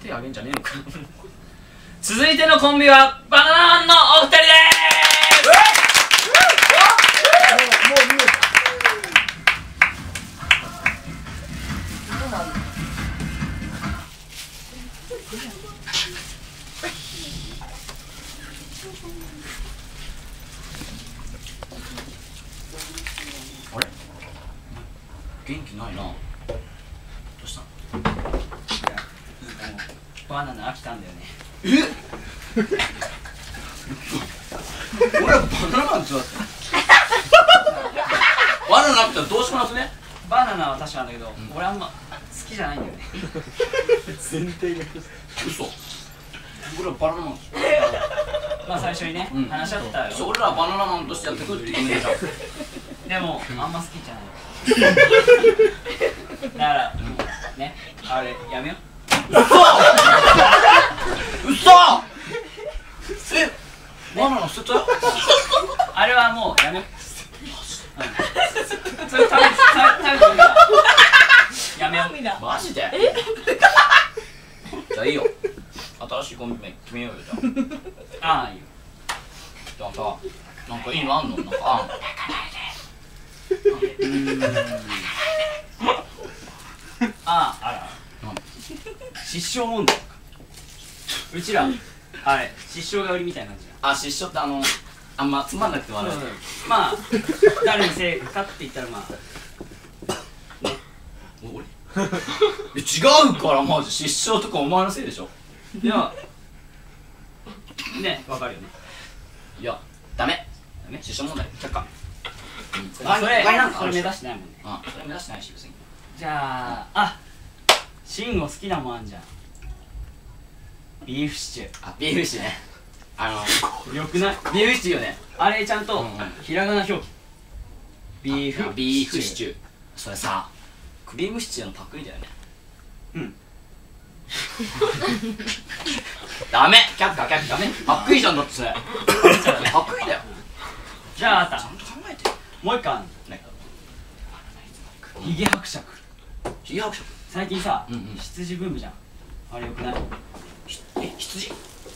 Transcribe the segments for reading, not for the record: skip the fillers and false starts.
手あげんじゃねえのか。続いてのコンビはバナナマンのお二人でーす。あれ元気ないな。どうしたの？バナナ飽きたんだよね。俺はバナナマンって言われた。バナナなくてどうしようもなくね。バナナは確かなんだけど、俺あんま好きじゃないんだよね。 前提が嘘。俺はバナナマン。 まあ最初にね、話し合ったよ。 俺らはバナナマンとしてやってくって決めてた。 でもあんま好きじゃない。だからね、あれやめよう。 嘘。え、バナナ捨てたよ。 あれはもうやめよう。それ食べてみるからやめよう。 マジで？じゃあいいよ。新しいコンビ名決めようよじゃあ。 ああいいよ。 じゃあさ、なんかいいのあんの？なんかあんの？ ああ、あら失笑問題。うちらあれ失笑が売りみたいな感じだ。 あ、失笑ってあんまつまんなくて笑う。 まあ誰のせいかって言ったらまあ俺？違うからマジ。失笑とかお前のせいでしょ。 いやね、わかるよね。 いや、ダメ。失笑問題却下。 それ目指してないもんね。 それ目指してないし別に。 じゃあ、慎吾好きなもんあんじゃん。ビーフシチュー。 あ、ビーフシチューね。 よくない？ ビーフシチューよね。 あれちゃんとひらがな表記。 ビーフシチュー。それさ、クリームシチューのパクリだよね。ダメ。却下却下。ダメ。パクリじゃんだってそれ。パクリだよ。 じゃああった。 ちゃんと考えて。 もう一個あんの。ヒゲ伯爵。 ヒゲ伯爵。 最近さ、羊ブームじゃん。あれよくない？ 羊？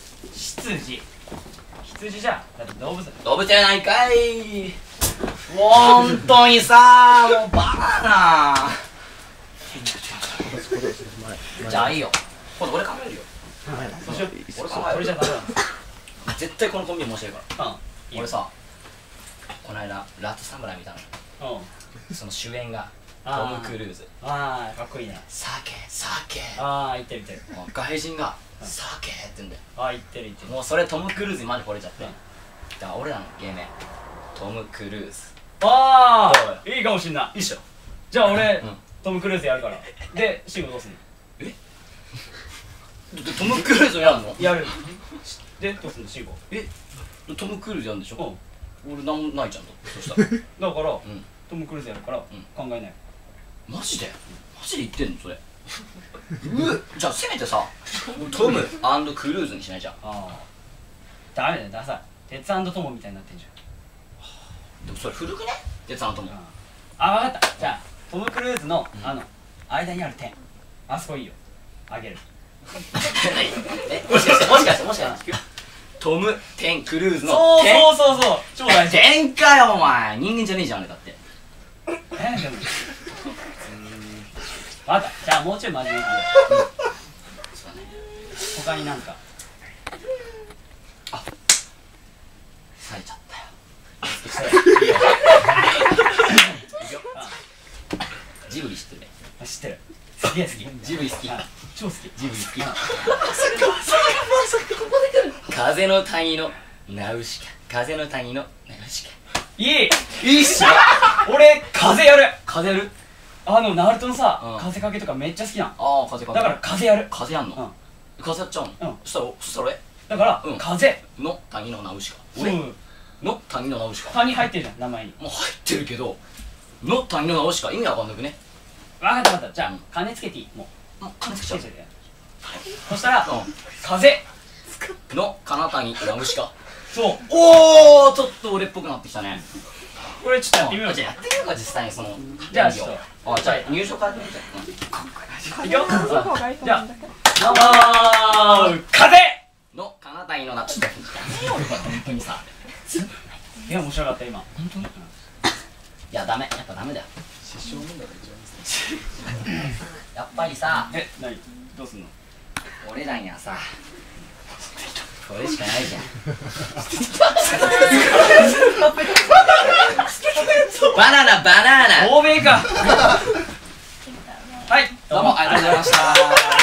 羊じゃん。だって動物。 動物やないかい。ほんとにさ、もうバナナ。じゃあいいよ。今度俺考えるよ。 そうしよう。 俺考える。 俺じゃダメだ。 絶対このコンビ面白いから。 うん。 俺さ、この間ラットサムライ見たの。その主演がトム・クルーズ。 ああ、かっこいいな。 酒。 ああ、言ってる。 外人が酒って言うんだよ。 ああ、言ってる。 もうそれトム・クルーズにマジ惚れちゃって。だから俺らの芸名トム・クルーズ。 ああ、いいかもしんない。 いいっしょ。 じゃあ俺トム・クルーズやるから。で、慎吾どうすんの？ トム・クルーズやるの？ やる。で、どうすんの慎吾？ トム・クルーズやるんでしょ。俺なんもないじゃんと。そしたらだからトム・クルーズやるから考えない。 マジで言ってんのそれ。じゃあせめてさ、トム&クルーズにしないじゃん。 ダメだよ、ダサい。鉄&トモみたいになってんじでもそれ古くね？鉄&トモ。 ゃん。分かった。じゃあトム・クルーズの間にある点、あそこいいよ。あげる。 もしかしてトム・テン・クルーズの点。 そう超大事。 点かよお前。人間じゃねえじゃんあれだって。 でも分かった。じゃあもうちょい真面目に。他になんか。 冴えちゃったよ。ジブリ知ってるね。 知ってる。すげえ好き。 ジブリ好き。 超好き。 ジブリ好き。風の谷のナウシカ。いいっしょ。 俺風やる。 風やる？ ナルトのさ、風かけとかめっちゃ好きなの。 風だから風やる。 風やんの？風やっちゃうの？そしたら俺だから風の谷のナウシカ。 俺の谷のナウシカ。 谷入ってるじゃん、名前に。 もう入ってるけど、の谷のナウシカ意味わかんなくね？ 分かった。じゃあ金つけていい？もう金つけちゃう。 そしたら風の金谷ナウシカ。 そう。 おお、ちょっと俺っぽくなってきたね。 これちょっとやってみよう。 じゃあやってみようか実際にその。 じゃあちょっと。 じゃあ入所からやってみて。 いくよ。じゃあどうもー風のかなたいのな、ちょっとやめようよこれ本当にさ。 いや面白かった今本当にいやダメ、やっぱダメだよ。 失笑問題が一番いいですね。 やっぱりさ、 何どうすんの俺らにはさこれしかないじゃん。バナナバナナ。 欧米かはいどうもありがとうございました。